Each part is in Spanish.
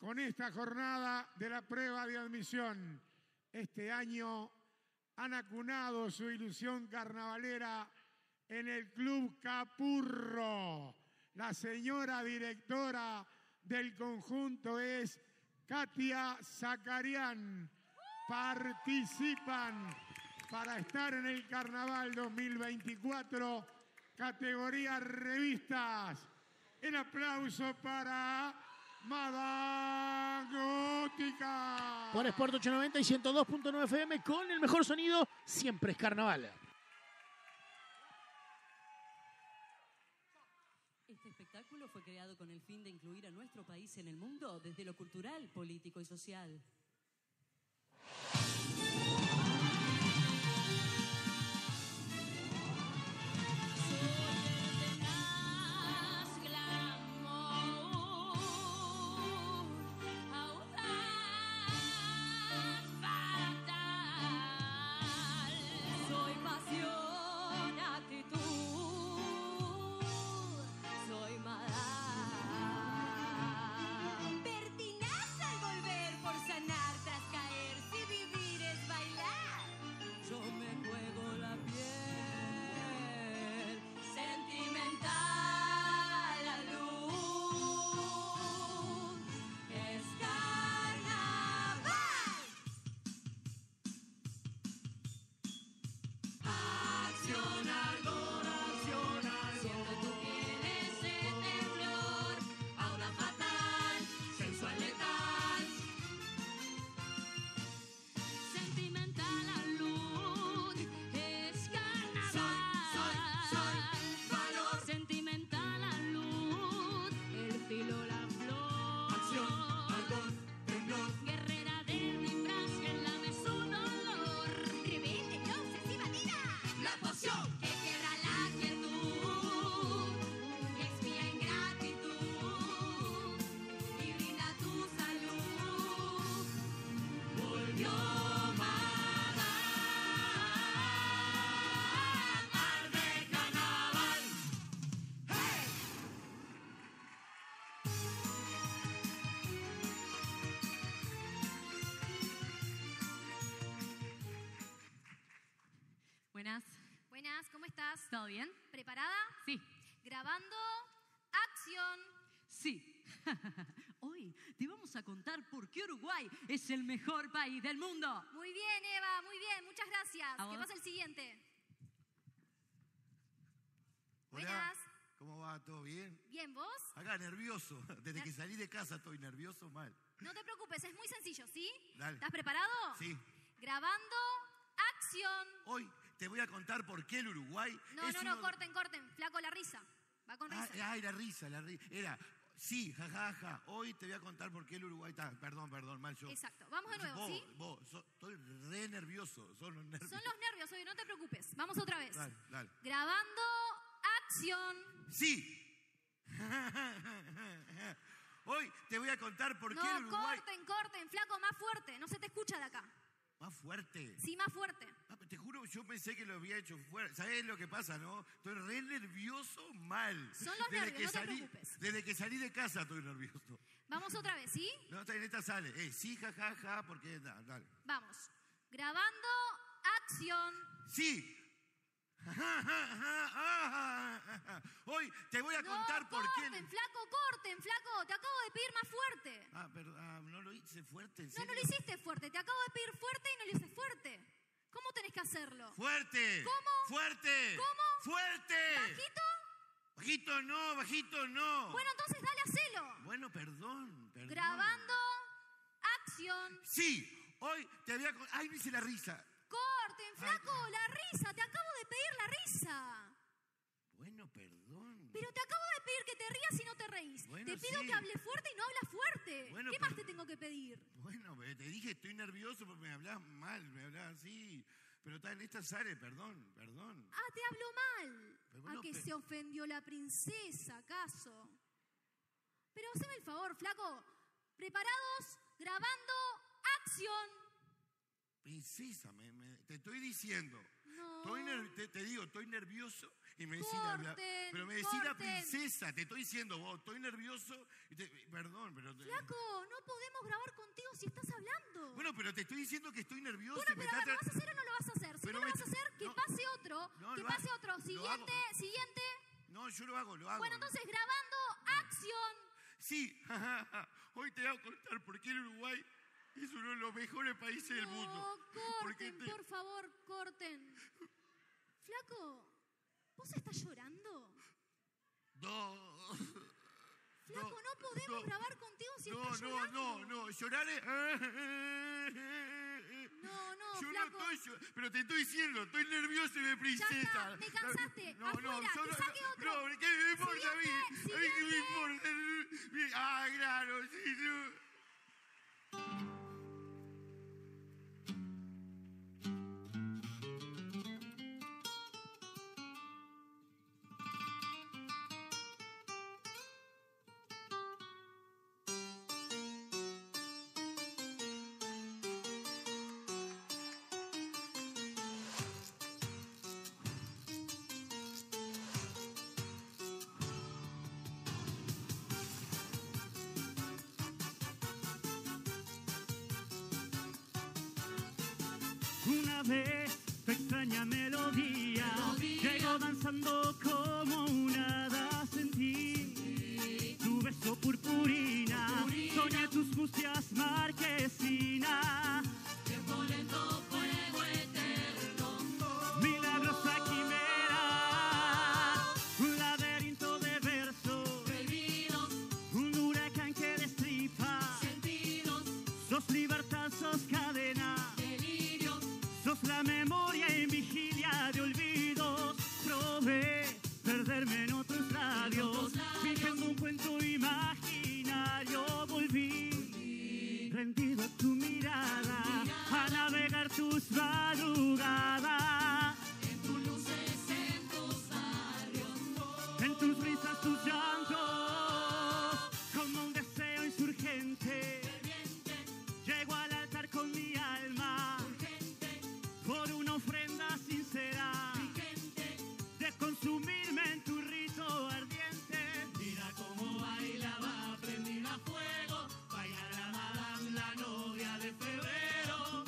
con esta jornada de la prueba de admisión. Este año han acunado su ilusión carnavalera en el Club Capurro. La señora directora del conjunto es Katia Zacarián. Participan para estar en el Carnaval 2024, categoría revistas. El aplauso para Madame Gótica. Por Sport 890 y 102.9 FM, con el mejor sonido, siempre es carnaval. Este espectáculo fue creado con el fin de incluir a nuestro país en el mundo desde lo cultural, político y social. Buenas. Buenas, ¿cómo estás? ¿Todo bien? ¿Preparada? Sí. Grabando. ¡Acción! Sí. Hoy te vamos a contar por qué Uruguay es el mejor país del mundo. Muy bien, Eva, muy bien. Muchas gracias. ¿A ¿Qué vos? pasa el siguiente? Hola, Buenas. ¿cómo va? ¿Todo bien? Bien, ¿vos? Acá, nervioso. Desde que salí de casa estoy nervioso mal. No te preocupes, es muy sencillo, ¿sí? Dale. ¿Estás preparado? Sí. Grabando. ¡Acción! Hoy te voy a contar por qué el Uruguay No, es no, uno no, corten. Flaco, la risa. Va con risa. Ay, la risa. Era, sí, jajaja. Hoy te voy a contar por qué el Uruguay está... Perdón, mal yo. Exacto. Vamos de nuevo, ¿sí? Estoy re nervioso. Son los nervios. Son los nervios, oye, no te preocupes. Vamos otra vez. Dale. Grabando. ¡Acción! Sí. Hoy te voy a contar por qué el No, Uruguay... corten. Flaco, más fuerte. No se te escucha de acá. Más fuerte. Sí, más fuerte. Te juro, yo pensé que lo había hecho fuera. ¿Sabes lo que pasa, no? Estoy re nervioso mal. Son los nervios, no te preocupes. Desde que salí de casa estoy nervioso. Vamos otra vez, ¿sí? No, en esta sale. Sí, jajaja, porque... Dale. Vamos. Grabando. ¡Acción! Sí. Hoy te voy a contar por qué... corten, flaco. Te acabo de pedir más fuerte. Perdón, no lo hice fuerte, ¿en No, serio? no lo hiciste fuerte. Te acabo de pedir fuerte y no lo hice fuerte. ¿Cómo tenés que hacerlo? ¡Fuerte! ¿Cómo? ¡Fuerte! ¿Cómo? ¡Fuerte! ¿Bajito? Bajito no. Bueno, entonces dale, hacelo. Bueno, perdón. Grabando. ¡Acción! Sí, hoy te voy a... Ay, no hice la risa. Corten, flaco, la risa. Te acabo de pedir la risa. Bueno, perdón. Pero te acabo de pedir que te rías y no te reís. Bueno, te pido sí. que hables fuerte y no hablas fuerte. Bueno, ¿Qué más te tengo que pedir? Bueno, te dije, estoy nervioso porque me hablas mal, me hablas así. Pero está en esta sale, perdón. Ah, te hablo mal. Pero bueno, ¿A que se ofendió la princesa, acaso? Pero haceme el favor, flaco. ¿Preparados? Grabando. ¡Acción! Princesa, te estoy diciendo. No. Te digo, estoy nervioso y me decís hablar. Pero me decís la princesa, te estoy diciendo vos, estoy nervioso. Perdón, pero... Flaco, no podés Bueno, pero te estoy diciendo que estoy nervioso. Bueno, y me pero está ¿lo vas a hacer o no lo vas a hacer? Si Pero no lo me- vas a hacer, que no. pase otro. No, Que lo pase hago. otro. Lo Siguiente, hago. siguiente. No, yo lo hago. Bueno, entonces grabando, acción. Sí, hoy te voy a contar por qué el Uruguay es uno de los mejores países del mundo. No, Porque corten, por favor, corten. Flaco, ¿vos estás llorando? No. Flaco, no podemos grabar contigo si No, estás llorando. no, llorar es... No, Yo flaco. no estoy, pero te estoy diciendo, estoy nervioso de princesa. Ya está, me cansaste. Afuera, yo que saque otro. No, ¿qué me importa a mí? Siguiente, ¿A mí qué me siguiente. importa? Ah, claro, sí, yo... Una vez tu extraña melodía llegó danzando como una hada, sentí tu beso purpurina, soñé tus mustias marquesina. Tiempo lento, fuego eterno. Milagrosa quimera, un laberinto de versos, Prohibidos, un huracán que destripa. sentidos, Sos libertad, sos cadena, delirios. sos la memoria en vigilia de olvidos. Probé perderme en otros labios, fingiendo un cuento imaginario. Volví, rendido a tu mirada, a navegar tus madrugadas. En tus luces, en tus barrios. En tus risas, tus llantos, como un deseo insurgente. Llego al altar con mi alma, por una ofrenda sincera, de consumirme en tu rito ardiente. Mira cómo bailaba, prendida a fuego, baila la madame, la novia de febrero.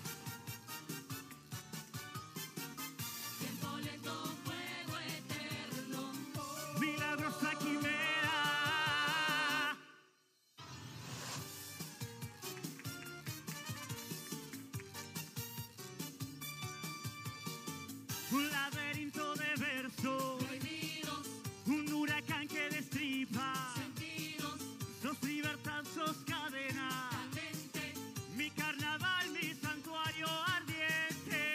Tiempo lento, fuego eterno. Milagrosa quimera. Un laberinto de versos, Prohibidos, un huracán que destripa. sentidos, Sos libertad, sos cadena, candente. mi carnaval, mi santuario ardiente.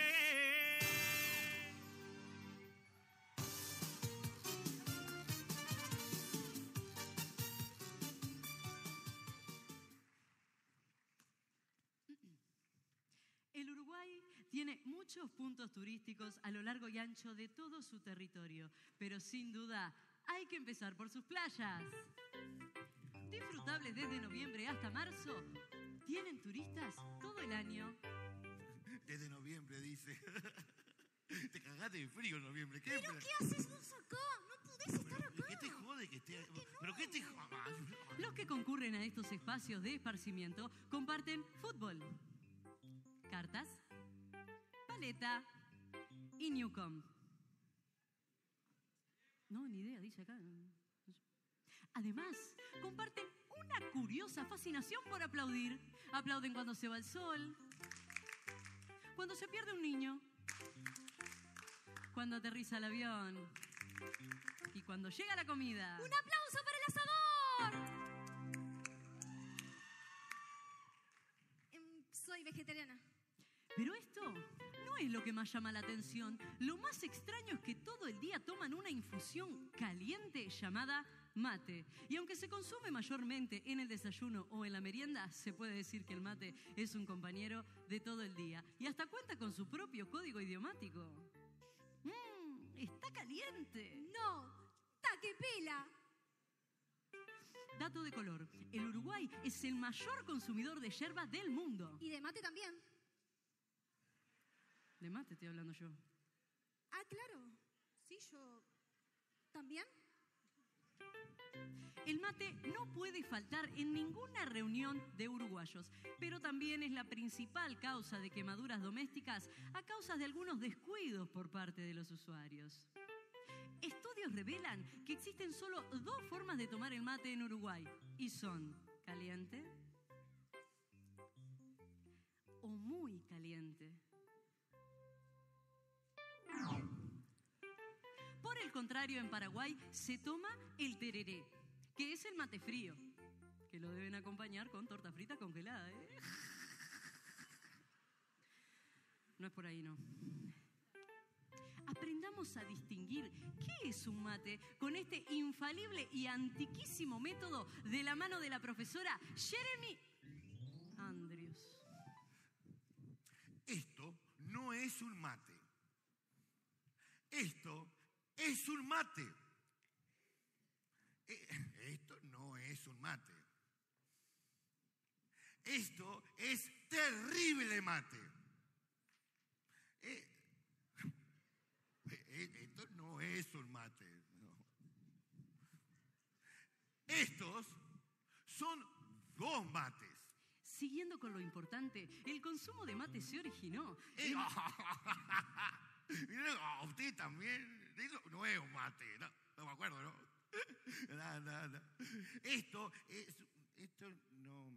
El Uruguay tiene muchos puntos turísticos a lo largo y ancho de todo su territorio, pero sin duda hay que empezar por sus playas. Disfrutables desde noviembre hasta marzo, tienen turistas todo el año. Desde noviembre, dice. Te cagaste de frío en noviembre. ¿Qué? ¿Pero qué haces vos acá? No podés estar acá. ¿Qué te jode que esté...? ¿Pero qué te jode? Los que concurren a estos espacios de esparcimiento comparten fútbol, cartas, paleta y Newcom. No, ni idea, dice acá. Además, comparten una curiosa fascinación por aplaudir. Aplauden cuando se va el sol, cuando se pierde un niño, cuando aterriza el avión y cuando llega la comida. ¡Un aplauso para el asador! Soy vegetariana. Pero esto no es lo que más llama la atención. Lo más extraño es que todo el día toman una infusión caliente llamada mate. Y aunque se consume mayormente en el desayuno o en la merienda, se puede decir que el mate es un compañero de todo el día. Y hasta cuenta con su propio código idiomático. ¡Está caliente! No, taque pela. Dato de color. El Uruguay es el mayor consumidor de yerba del mundo. Y de mate también. De mate estoy hablando yo. Ah, claro. Sí, yo... ¿También? El mate no puede faltar en ninguna reunión de uruguayos, pero también es la principal causa de quemaduras domésticas a causa de algunos descuidos por parte de los usuarios. Estudios revelan que existen solo 2 formas de tomar el mate en Uruguay, y son caliente o muy caliente. Por el contrario, en Paraguay se toma el tereré, que es el mate frío, que lo deben acompañar con torta frita congelada, ¿eh? No es por ahí, no. Aprendamos a distinguir qué es un mate con este infalible y antiquísimo método de la mano de la profesora Jeremy Andrews. Esto no es un mate. Esto es un mate. Esto no es un mate. Esto es terrible mate. Esto no es un mate. No. Estos son 2 mates. Siguiendo con lo importante, el consumo de mate se originó. Usted también. No es un mate. No me acuerdo, ¿no? No. Esto no.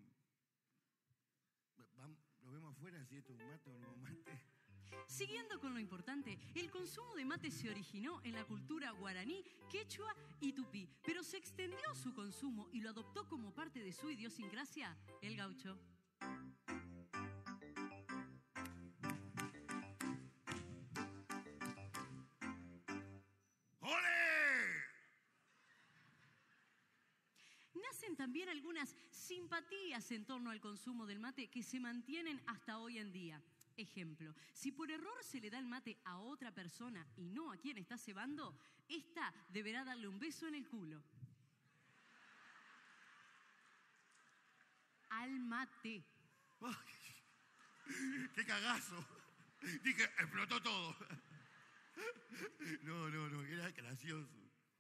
Lo vemos afuera si esto es un mate o no es un mate. Siguiendo con lo importante, el consumo de mate se originó en la cultura guaraní, quechua y tupí, pero se extendió su consumo y lo adoptó como parte de su idiosincrasia el gaucho. Nacen también algunas simpatías en torno al consumo del mate que se mantienen hasta hoy en día. Ejemplo, si por error se le da el mate a otra persona y no a quien está cebando, esta deberá darle un beso en el culo. Al mate. ¡Ay! ¡Qué cagazo! Dije, explotó todo. No, era gracioso.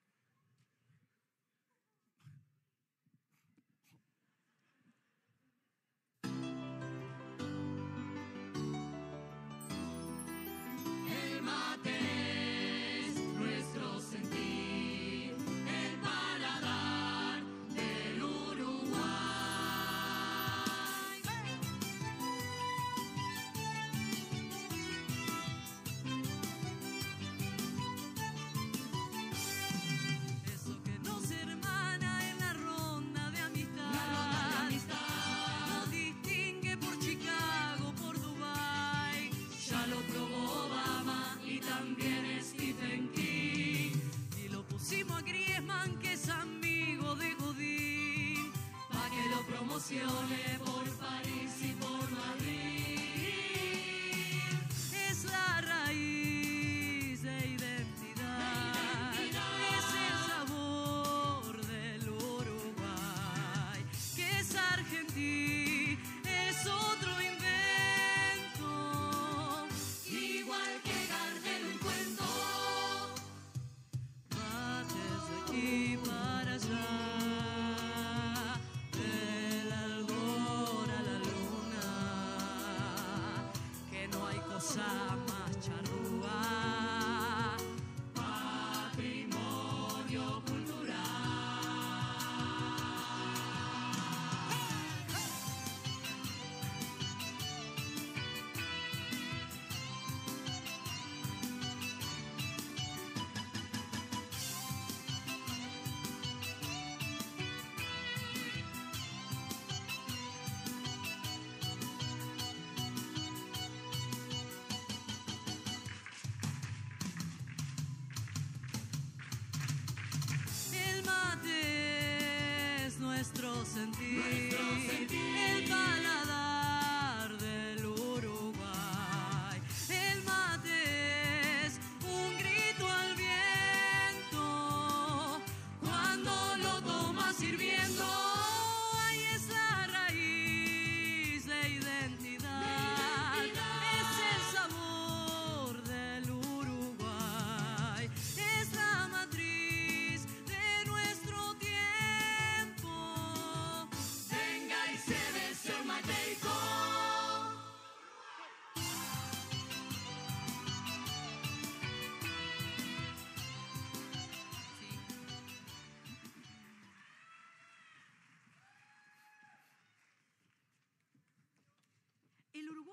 Por París y por Madrid, es la raíz de identidad, es el sabor del Uruguay, que es Argentina, es otro invento, igual que Gardel un cuento, mates de aquí para allá. Más charrúa, patrimonio cultural. Nuestro sentir, el paladar del Uruguay. El mate es un grito al viento cuando lo tomas sirviendo. Ahí es la raíz de identidad, es el sabor del Uruguay, es la matriz de nuestro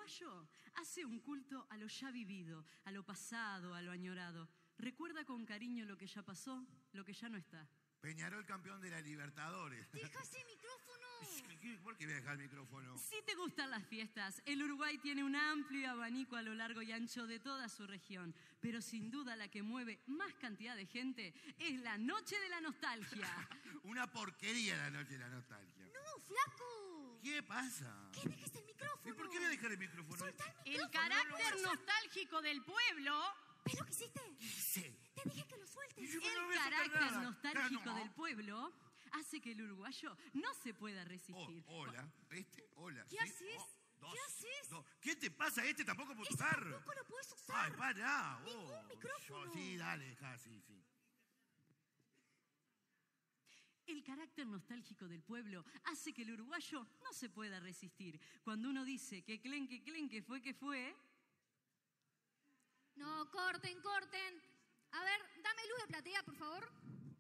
uruguayo hace un culto a lo ya vivido, a lo pasado, a lo añorado. Recuerda con cariño lo que ya pasó, lo que ya no está. Peñarol campeón de la Libertadores. ¡Deja ese micrófono! ¿Por qué voy a dejar el micrófono? Si te gustan las fiestas, el Uruguay tiene un amplio abanico a lo largo y ancho de toda su región, pero sin duda la que mueve más cantidad de gente es la Noche de la Nostalgia. Una porquería la noche de la nostalgia. ¡No, flaco! ¿Qué pasa? ¿Qué dejes el micrófono? ¿Y por qué voy a dejar el micrófono? Soltá el El micrófono. carácter nostálgico del pueblo. ¿Ves lo que hiciste? Sí. Te dije que lo sueltes. Yo no El voy a soltar carácter nada. nostálgico No. del pueblo hace que el uruguayo no se pueda resistir. Hola. Hola. ¿Qué sí. haces? Dos, ¿Qué haces? dos. ¿Qué te pasa? Tampoco puedo Ese usar. tampoco lo puedes usar. Ay, pará. Ningún micrófono. Sí, dale, casi, sí. El carácter nostálgico del pueblo hace que el uruguayo no se pueda resistir. Cuando uno dice que clen, que fue... No, corten. A ver, dame luz de platea, por favor.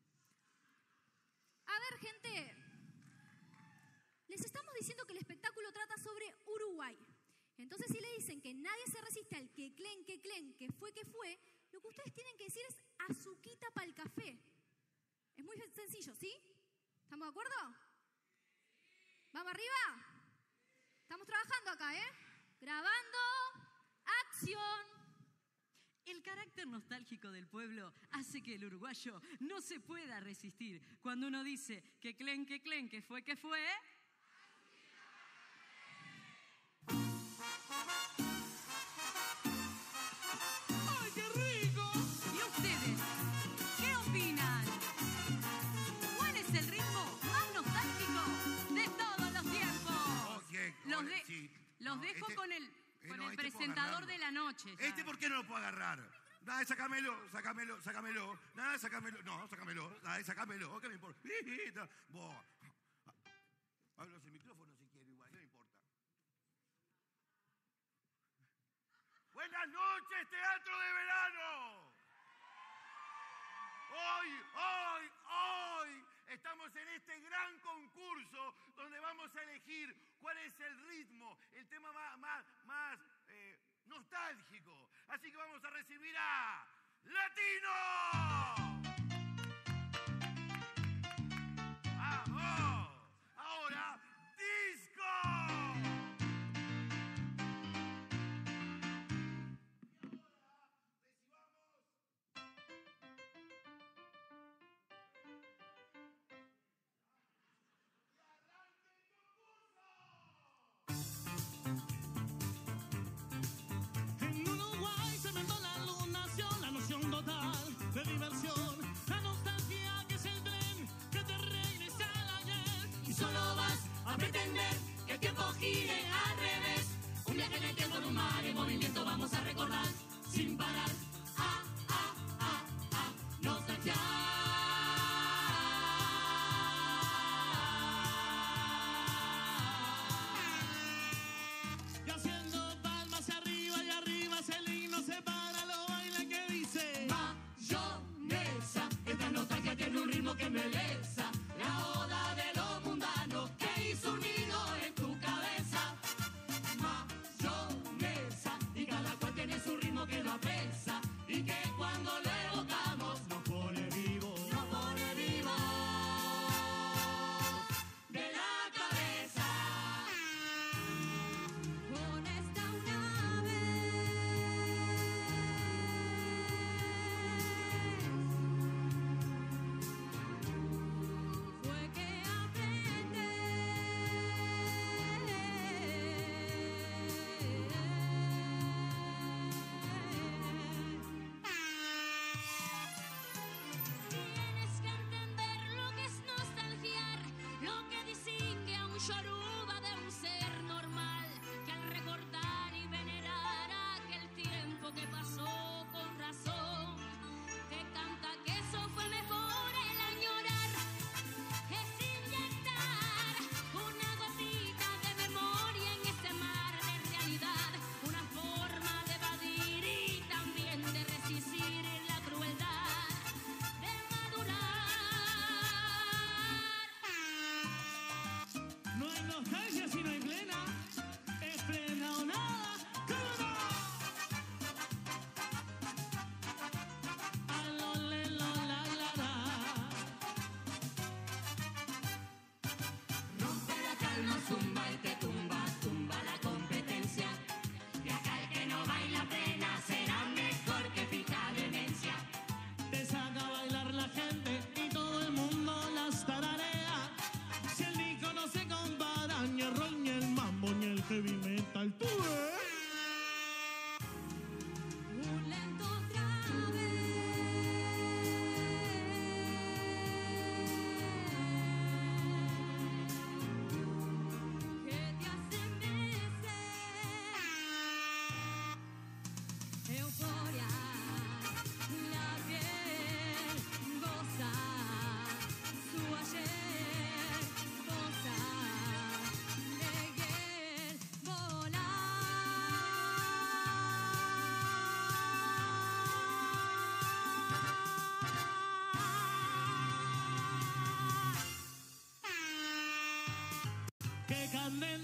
A ver, gente. Les estamos diciendo que el espectáculo trata sobre Uruguay. Entonces, si le dicen que nadie se resiste al que clen, que fue, lo que ustedes tienen que decir es azuquita para el café. Es muy sencillo, ¿sí? ¿Estamos de acuerdo? ¿Vamos arriba? Estamos trabajando acá, ¿eh? Grabando. Acción. El carácter nostálgico del pueblo hace que el uruguayo no se pueda resistir. Cuando uno dice que clen, que fue... ¡Ay, qué rico! ¿Y ustedes? ¿Qué opinan? ¿Cuál es el ritmo más nostálgico de todos los tiempos? Los dejo con el presentador de la noche. ya. ¿Por qué no lo puedo agarrar? Dale, sácamelo. Dale, sácamelo. No, sácamelo. Dale, sácamelo. ¿Qué me importa? Vos. Hablo sin micrófono si quiero igual, ¿qué me importa? Buenas noches, Teatro de Verano. Hoy estamos en este gran concurso donde vamos a elegir cuál es el ritmo, el tema más nostálgico. Así que vamos a recibir a Latino. ¡Vamos! Ahora, disco. En Uruguay se inventó la lunación, la noción total de diversión.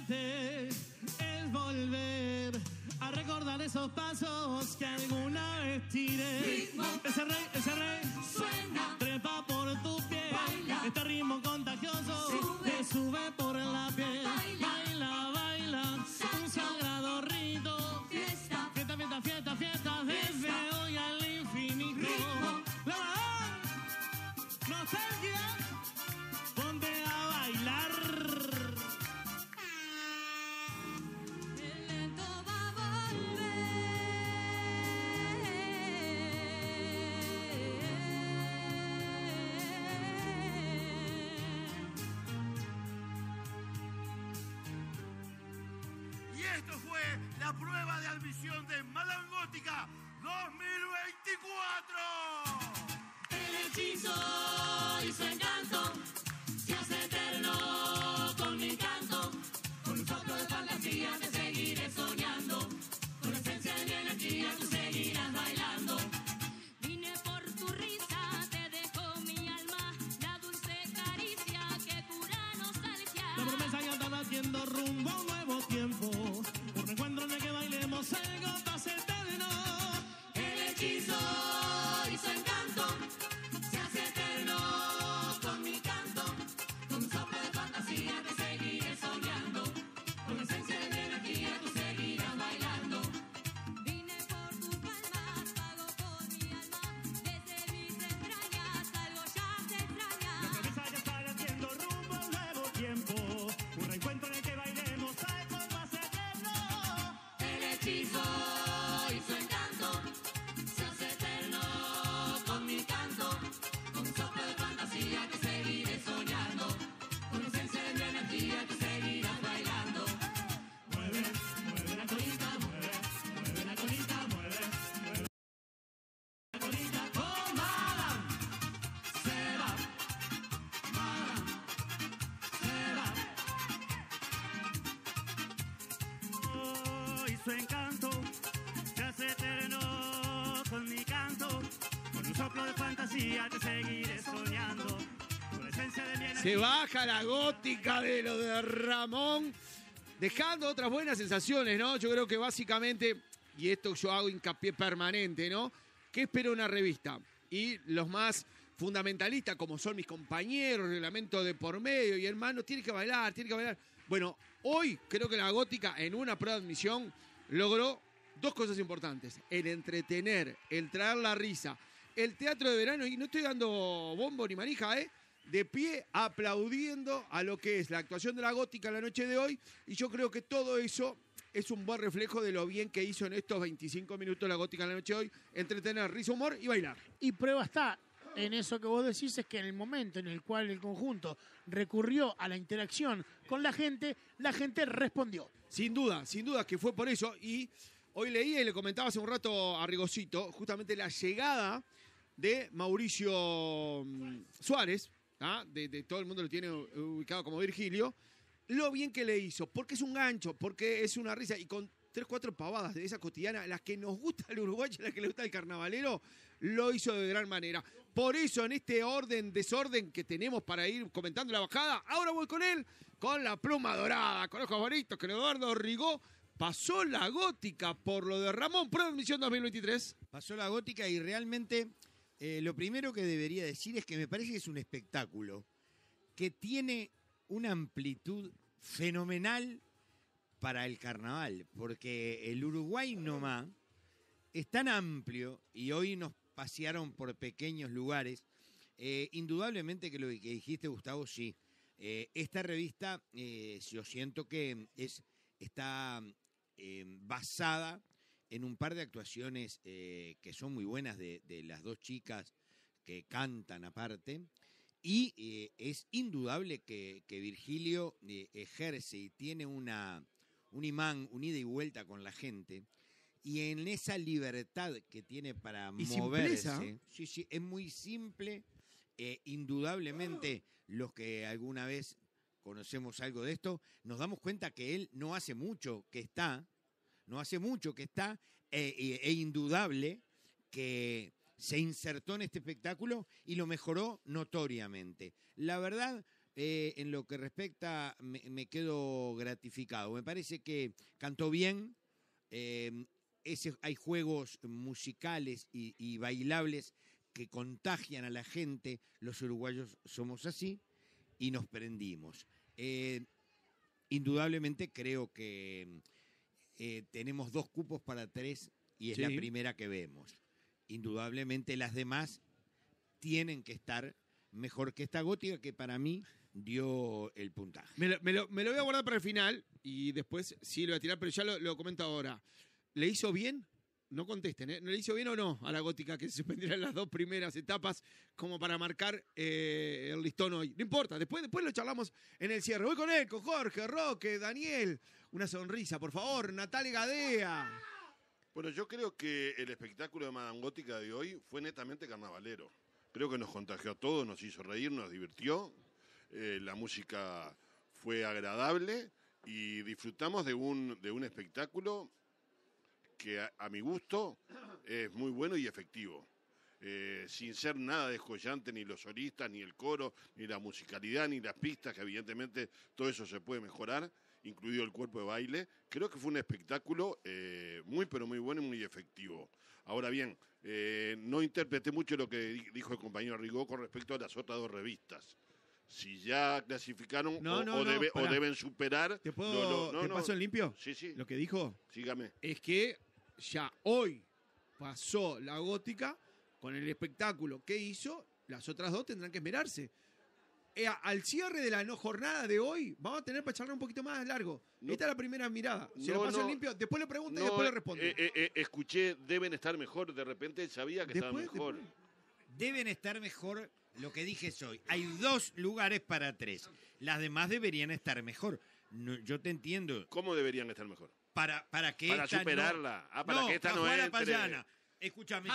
verte es volver a recordar esos pasos que alguna vez tiré. Ritmo. Ese rey Suena. trepa por tu piel. Baila. Este ritmo contagioso Sube. te sube por la piel. Baila. Baila, baila, un sagrado rito. Fiesta. Fiesta, fiesta, fiesta, fiesta, desde Fiesta. hoy al infinito. Ritmo. La verdad, nostalgia, ponte a bailar. El lento va a Y esto fue la prueba de admisión de Madame Gótica 2024. El hechizo y su encanto se hace eterno con mi canto. Con un soplo de fantasía te seguiré soñando. Con la esencia de mi energía tú seguirás bailando. Vine por tu risa, te dejo mi alma, la dulce caricia que cura nostalgia. La promesa ya está batiendo rumbo a un nuevo tiempo. Un reencuentro en el que bailemos algo más eterno. El hechizo y su encanto se hace eterno con mi canto. Con un soplo de fantasía te seguiré soñando. Con la esencia de mi energía tú seguirás bailando. Vine por tus palmas, pago por mi alma, desde mis entrañas algo ya te extraña. La promesa ya está latiendo rumbo a un nuevo tiempo. Un reencuentro en el que bailemos algo más eterno. El hechizo y su encanto se hace eterno con mi canto. Con un soplo de fantasía te seguiré soñando. Con la esencia de mi energía tú seguirás bailando. Mueve, mueve la colita, mueve, mueve la colita, mueve, mueve la colita. Oh, Madame, se va, Madame, se va. Oh, y su encanto se hace eterno con mi canto. Con un soplo de fantasía te seguiré soñando. Con la esencia de mi energía. Se baja la gótica de lo de Ramón, dejando otras buenas sensaciones, ¿no? Yo creo que básicamente, y esto yo hago hincapié permanente, ¿no? ¿Qué espera una revista? Y los más fundamentalistas, como son mis compañeros, reglamento de por medio y hermano, tiene que bailar, tiene que bailar. Bueno, hoy creo que la gótica en una prueba de admisión logró dos cosas importantes. El entretener, el traer la risa, el teatro de verano, y no estoy dando bombo ni manija, de pie aplaudiendo a lo que es la actuación de la gótica en la noche de hoy, y yo creo que todo eso es un buen reflejo de lo bien que hizo en estos 25 minutos la gótica en la noche de hoy, entretener, risa, humor y bailar. Y prueba está en eso que vos decís, es que en el momento en el cual el conjunto recurrió a la interacción con la gente respondió. Sin duda que fue por eso. Y hoy leía y le comentaba hace un rato a Rigosito, justamente la llegada de Mauricio Suárez, ¿ah? de todo el mundo lo tiene ubicado como Virgilio, lo bien que le hizo, porque es un gancho, porque es una risa, y con 3, 4 pavadas de esa cotidiana, las que nos gusta el uruguayo, las que le gusta el carnavalero, lo hizo de gran manera. Por eso, en este desorden que tenemos para ir comentando la bajada, ahora voy con él, con la pluma dorada, con ojos bonitos, con Eduardo Rigó. Pasó la gótica por lo de Ramón, prueba de admisión 2023. Pasó la gótica y realmente lo primero que debería decir es que me parece que es un espectáculo que tiene una amplitud fenomenal para el carnaval, porque el Uruguay nomás es tan amplio y hoy nos pasearon por pequeños lugares. Indudablemente que lo que dijiste, Gustavo, sí. Esta revista yo siento que está basada en un par de actuaciones que son muy buenas de las dos chicas que cantan aparte. Y es indudable que Virgilio ejerce y tiene un imán, un ida y vuelta con la gente. Y en esa libertad que tiene para moverse, sí, es muy simple. Indudablemente, los que alguna vez conocemos algo de esto, nos damos cuenta que él no hace mucho que está, e indudable que se insertó en este espectáculo y lo mejoró notoriamente. La verdad, en lo que respecta, me quedo gratificado. Me parece que cantó bien. Hay juegos musicales y bailables que contagian a la gente. Los uruguayos somos así y nos prendimos. Indudablemente creo que tenemos 2 cupos para 3 y es la primera que vemos. Indudablemente las demás tienen que estar mejor que esta gótica, que para mí dio el puntaje. Me lo voy a guardar para el final y después sí lo voy a tirar, pero ya lo comento ahora. ¿Le hizo bien? No contesten, ¿eh? ¿No le hizo bien o no a la gótica que se suspendieran las 2 primeras etapas como para marcar el listón hoy? No importa, después lo charlamos en el cierre. Voy con él, con Jorge, Roque, Daniel. Una sonrisa, por favor. Natalia Gadea. Bueno, yo creo que el espectáculo de Madame Gótica de hoy fue netamente carnavalero. Creo que nos contagió a todos, nos hizo reír, nos divirtió. La música fue agradable y disfrutamos de un espectáculo que a mi gusto es muy bueno y efectivo. Sin ser nada descollante, ni los solistas, ni el coro, ni la musicalidad, ni las pistas, que evidentemente todo eso se puede mejorar, incluido el cuerpo de baile. Creo que fue un espectáculo muy, pero muy bueno y muy efectivo. Ahora bien, no interpreté mucho lo que dijo el compañero Rigó con respecto a las otras 2 revistas. Si ya clasificaron o deben superar... ¿Te paso en limpio? Sí, sí. Lo que dijo Sígame. es que ya hoy pasó la gótica con el espectáculo que hizo, las otras 2 tendrán que esmerarse. Al cierre de la jornada de hoy, vamos a tener para charlar un poquito más largo. Esta es la primera mirada. Se lo paso en limpio, después le pregunto y después le respondo. Escuché, deben estar mejor. De repente sabía que estaban mejor. Deben estar mejor, lo que dije es hoy. Hay 2 lugares para 3. Las demás deberían estar mejor. No, yo te entiendo. ¿Cómo deberían estar mejor? Para que para esta superarla. No, Para que esta no la entre. payana. Escúchame.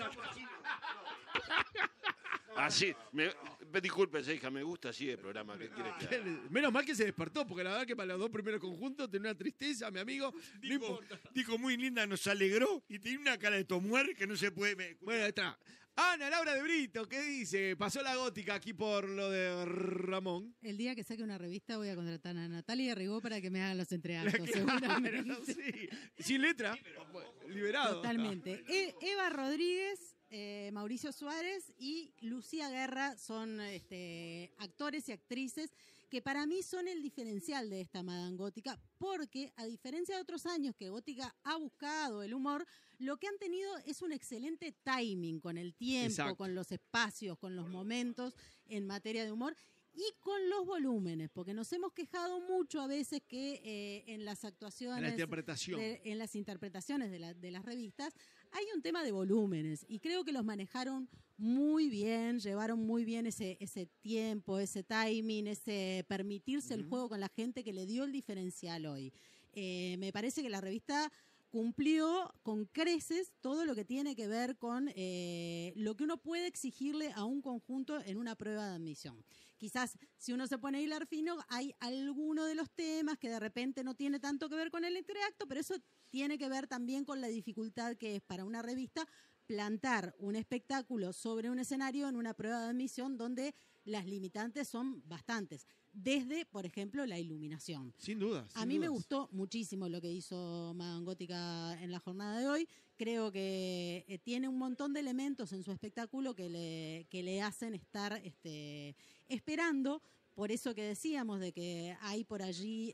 Así, disculpe, hija, me gusta así el programa. ¿Qué quiere que haga? Menos mal que se despertó, porque la verdad que para los 2 primeros conjuntos tenía una tristeza, mi amigo. No importa. Dijo muy linda, nos alegró y tiene una cara de tomuer que no se puede... Bueno, ahí está. Ana Laura de Brito, ¿qué dice? Pasó la gótica aquí por lo de Ramón. El día que saque una revista voy a contratar a Natalia Rigó para que me hagan los entreactos, seguramente. Sí. Sin letra, liberado. Totalmente. Eva Rodríguez, Mauricio Suárez y Lucía Guerra son actores y actrices que para mí son el diferencial de esta Madame Gótica, porque a diferencia de otros años que Gótica ha buscado el humor, lo que han tenido es un excelente timing con el tiempo, Exacto. con los espacios, con los momentos en materia de humor y con los volúmenes, porque nos hemos quejado mucho a veces que en las actuaciones, En la interpretación. en las interpretaciones de las revistas, hay un tema de volúmenes y creo que los manejaron muy bien, llevaron muy bien ese tiempo, ese timing, ese permitirse el juego con la gente que le dio el diferencial hoy. Me parece que la revista cumplió con creces todo lo que tiene que ver con lo que uno puede exigirle a un conjunto en una prueba de admisión. Quizás si uno se pone a hilar fino, hay alguno de los temas que de repente no tiene tanto que ver con el entreacto, pero eso tiene que ver también con la dificultad que es para una revista plantar un espectáculo sobre un escenario en una prueba de admisión donde las limitantes son bastantes. Desde, por ejemplo, la iluminación. Sin duda. A mí me gustó muchísimo lo que hizo Madame Gótica en la jornada de hoy. Creo que tiene un montón de elementos en su espectáculo que le hacen estar esperando. Por eso que decíamos de que hay por allí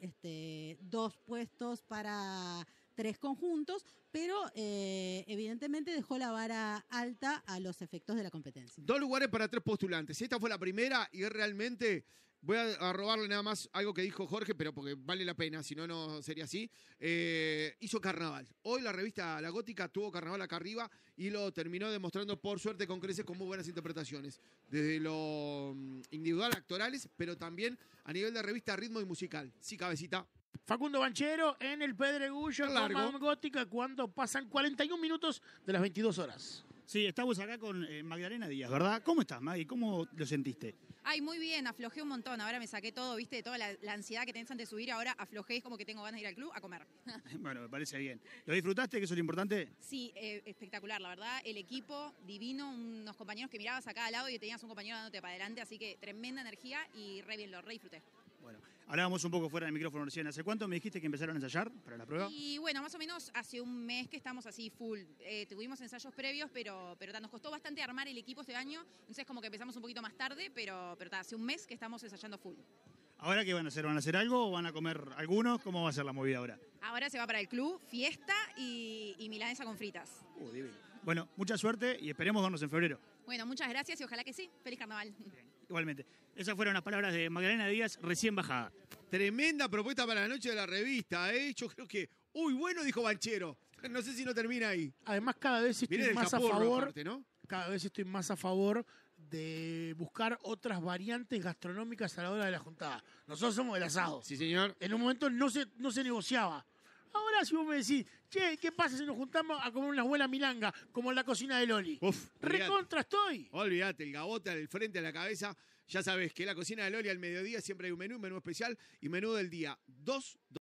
2 puestos para 3 conjuntos, pero evidentemente dejó la vara alta a los efectos de la competencia. 2 lugares para 3 postulantes. Esta fue la primera y realmente voy a robarle nada más algo que dijo Jorge, pero porque vale la pena, si no, no sería así. Hizo carnaval. Hoy la revista La Gótica tuvo carnaval acá arriba y lo terminó demostrando por suerte con creces con muy buenas interpretaciones. Desde lo individual, actorales, pero también a nivel de revista, ritmo y musical. Sí, cabecita. Facundo Banchero en el Pedregullo con Largo. Madame Gótica cuando pasan 41 minutos de las 22 horas. Sí, estamos acá con Magdalena Díaz, ¿verdad? ¿Cómo estás, Maggie? ¿Cómo lo sentiste? Ay, muy bien, aflojé un montón. Ahora me saqué todo, viste, toda la ansiedad que tenés antes de subir. Ahora aflojé, es como que tengo ganas de ir al club a comer. Bueno, me parece bien. ¿Lo disfrutaste, que eso es lo importante? Sí, espectacular, la verdad. El equipo divino, unos compañeros que mirabas acá al lado y tenías un compañero dándote para adelante. Así que tremenda energía y re bien, lo re disfruté. Bueno, hablábamos un poco fuera del micrófono recién. ¿Hace cuánto me dijiste que empezaron a ensayar para la prueba? Y bueno, más o menos hace un mes que estamos así full. Tuvimos ensayos previos, pero nos costó bastante armar el equipo este año. Entonces como que empezamos un poquito más tarde, pero hace un mes que estamos ensayando full. ¿Ahora qué van a hacer? ¿Van a hacer algo o van a comer algunos? ¿Cómo va a ser la movida ahora? Ahora se va para el club, fiesta y milanesa con fritas. Divino. Bueno, mucha suerte y esperemos vernos en febrero. Bueno, muchas gracias y ojalá que sí. Feliz carnaval. Igualmente. Esas fueron las palabras de Magdalena Díaz, recién bajada. Tremenda propuesta para la noche de la revista, ¿eh? Yo creo que, bueno, dijo Banchero. No sé si no termina ahí. Además, cada vez estoy Viene del más a Capurro, favor. aparte, ¿no? Cada vez estoy más a favor de buscar otras variantes gastronómicas a la hora de la juntada. Nosotros somos del asado. Sí, señor. En un momento no se negociaba. Ahora si vos me decís, che, ¿qué pasa si nos juntamos a comer una buena milanga como en la cocina de Loli? Uf, ¡Recontra estoy! Olvídate, el gabote al frente, a la cabeza. Ya sabes que la cocina de Loli al mediodía siempre hay un menú especial y menú del día. 2